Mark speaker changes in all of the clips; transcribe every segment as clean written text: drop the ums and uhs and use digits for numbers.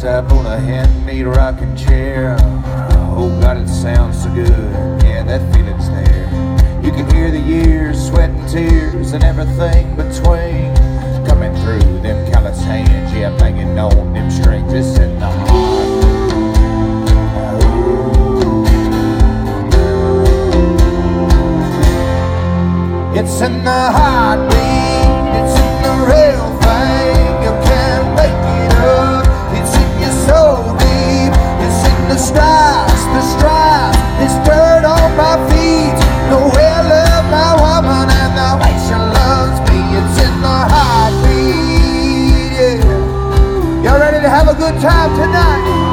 Speaker 1: sits up on a handmade rocking chair. Oh God, it sounds so good, yeah, that feeling's there. You can hear the years, sweat and tears and everything between coming through them callous hands, yeah, banging on them strings. It's in the heart. It's in the heartbeat, it's in the real thing. You can't make it up, it's in your soul deep. It's in the stripes, this dirt on my feet. The way I love my woman and the way she loves me. It's in the heartbeat, yeah. Y'all ready to have a good time tonight?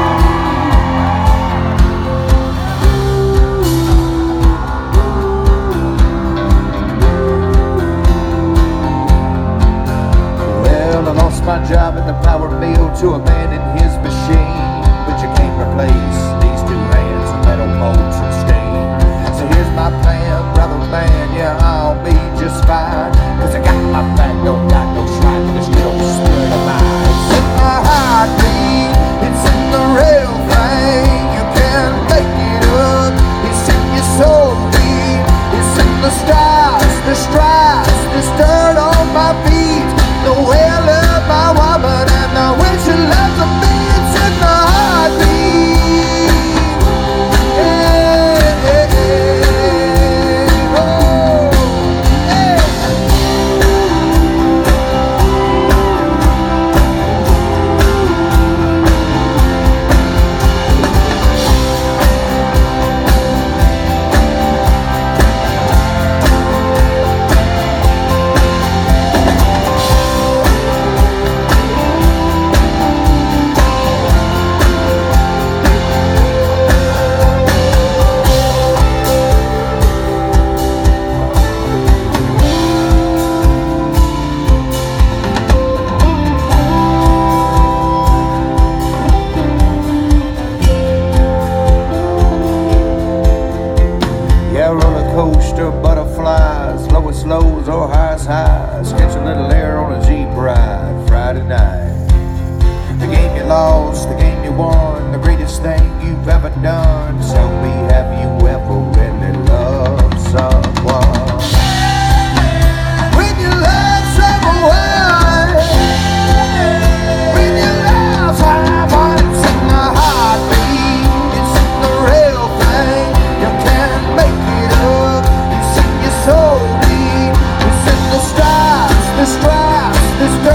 Speaker 1: My job in the power mill to a man in his machine, but you can't replace these two hands of metal bolts and steam. So here's my plan, brother man, yeah, I'll be just fine, cause I got my back, don't got no strike, but it's still spirit of mine. It's in my heartbeat, it's in the real thing. You can't make it up, it's in your soul deep. It's in the stars, the stripes, this dirt on my feet. The way I love my woman and the way she loves me. It's in the heartbeat. Hey, hey, hey. Oh, hey. Coaster, butterflies, lowest lows or highest highs. Catch a little air on a Jeep ride Friday night. The game you lost, the game you won, the greatest thing you've ever done. Tell me, have you ever really loved someone? When you love someone, when you love someone, it's in the heartbeat, it's in the real thing. You can't make it up, it's in your soul deep. It's in the stripes, this dirt